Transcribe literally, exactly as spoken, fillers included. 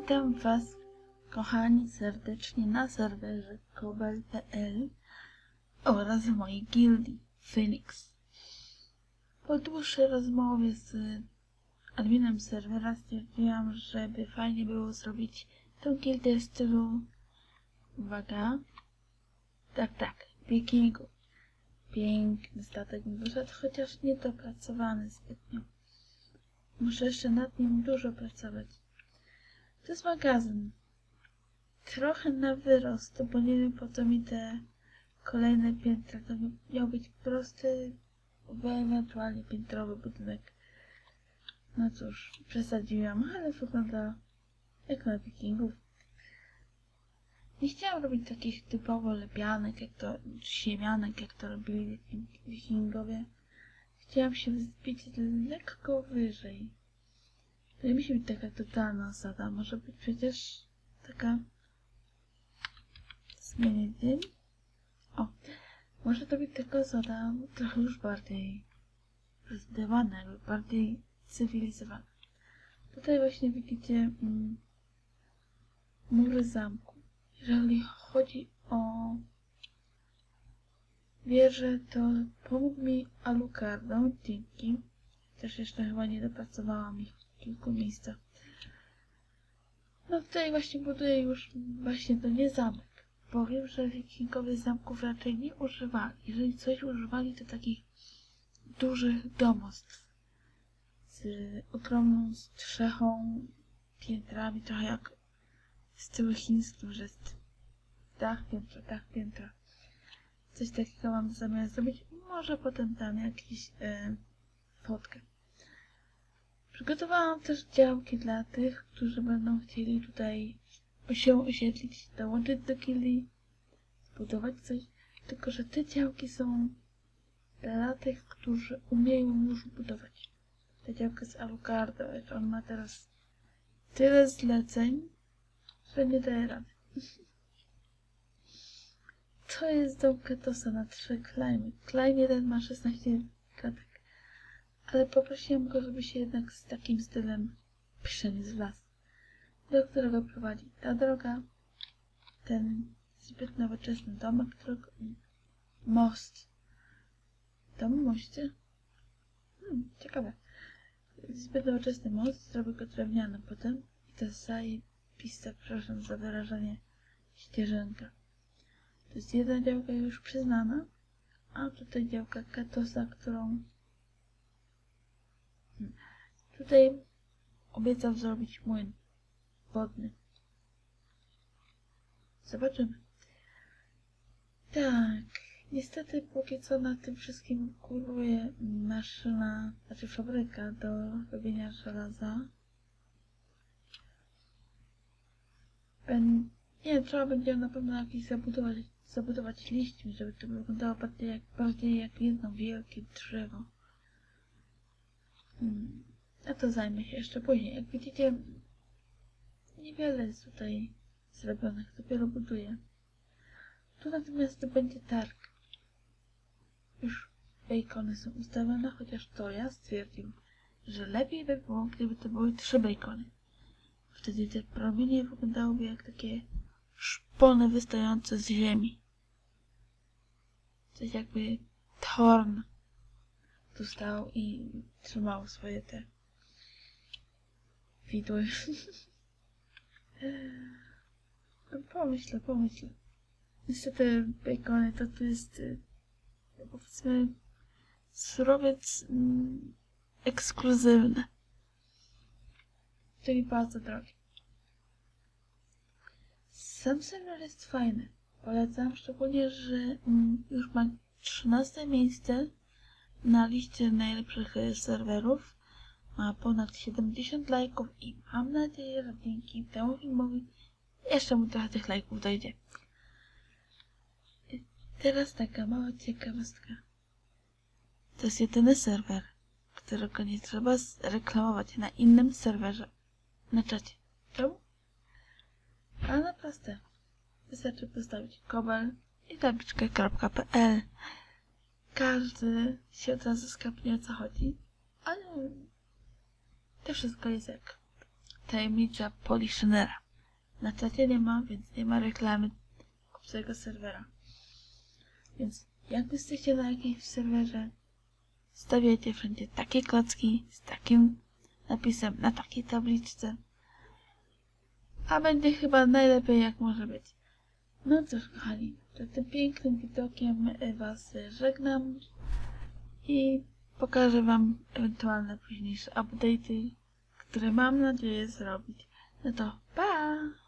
Witam Was, kochani, serdecznie na serwerze kobel kropka pe el oraz w mojej gildii Phoenix. Po dłuższej rozmowie z adminem serwera stwierdziłam, żeby fajnie było zrobić tą gildię w stylu, uwaga, tak, tak, wikingu. Piękny statek mi wyszedł, chociaż niedopracowany zbytnio. Muszę jeszcze nad nim dużo pracować. To jest magazyn. Trochę na wyrost, bo nie wiem po co mi te kolejne piętra. To miał być prosty, ewentualnie piętrowy budynek. No cóż, przesadziłam, ale wygląda jak na wikingów. Nie chciałam robić takich typowo lepianek, jak to, ziemianek, jak to robili wikingowie. Chciałam się wzbić lekko wyżej. To nie musi być taka totalna osada, może być przecież taka... Zmienię dzień. O, może to być taka osada trochę już bardziej rozbudowana, jakby bardziej cywilizowana. Tutaj właśnie widzicie mm, mury zamku. Jeżeli chodzi o wieżę, to pomógł mi Alucardo, dzięki. Też jeszcze chyba nie dopracowałam ich w kilku miejscach. No tutaj właśnie buduję już, właśnie to nie zamek. Powiem, że wikingowie zamków raczej nie używali. Jeżeli coś używali, to takich dużych domostw z ogromną strzechą, piętrami, trochę jak w stylu chińskim, że jest dach, piętro, dach, piętra. Coś takiego mam zamiar zrobić. Może potem dam jakąś e, fotkę. Przygotowałam też działki dla tych, którzy będą chcieli tutaj się osiedlić, dołączyć do gildii, zbudować coś. Tylko że te działki są dla tych, którzy umieją już budować. Ta działka z Alucardo, on ma teraz tyle zleceń, że nie daje rady. To jest dom Ketosa na trzy klejmy. Klejm jeden ma szesnaście klatek. Ale poprosiłam go, żeby się jednak z takim stylem przeniósł w las, do którego prowadzi ta droga, ten zbyt nowoczesny domek, którego... most. Dom moście? Hmm, ciekawe. Zbyt nowoczesny most, zrobię go drewnianym potem i to jest zajebiste, przepraszam za wyrażenie, ścieżynka. To jest jedna działka już przyznana, a tutaj działka Ketosa, którą hmm. tutaj obiecał zrobić młyn wodny. Zobaczymy. Tak, niestety póki co na tym wszystkim kuruje maszyna, znaczy fabryka do robienia żelaza. Ben, nie, trzeba będzie na pewno jakiś zabudować, zabudować liśćmi, żeby to wyglądało bardziej jak, bardziej jak jedno wielkie drzewo. Hmm. A to zajmę się jeszcze później. Jak widzicie, niewiele jest tutaj zrobionych, dopiero buduję. Tu natomiast będzie targ. Już bacony są ustawione, chociaż to ja stwierdził, że lepiej by było, gdyby to były trzy bacony. Wtedy te promienie wyglądałyby jak takie szpony wystające z ziemi. Coś jakby Thorn tu stał i trzymał swoje te widły. Pomyślę, pomyślę. Niestety bacony to tu jest, powiedzmy, surowiec mm, ekskluzywny. Czyli bardzo drogi. Sam serwer jest fajny. Polecam, szczególnie, że mm, już ma trzynaste miejsce na liście najlepszych serwerów. Ma ponad siedemdziesiąt lajków i mam nadzieję, że dzięki temu filmowi jeszcze mu trochę tych lajków dojdzie. Teraz taka mała ciekawostka. To jest jedyny serwer, którego nie trzeba reklamować na innym serwerze na czacie. Czemu? A na proste. Wystarczy postawić kobel i tabliczkę .pl. Każdy się od razu skapnie, o co chodzi, ale to wszystko jest jak tajemnica Politionera. Na czacie nie ma, więc nie ma reklamy obcego serwera. Więc jak jesteście na jakimś serwerze, stawiajcie wszędzie takie klocki z takim napisem na takiej tabliczce. A będzie chyba najlepiej jak może być. No cóż, kochani, przed tym pięknym widokiem was żegnam i pokażę wam ewentualne późniejsze update'y, które mam nadzieję zrobić. No to pa!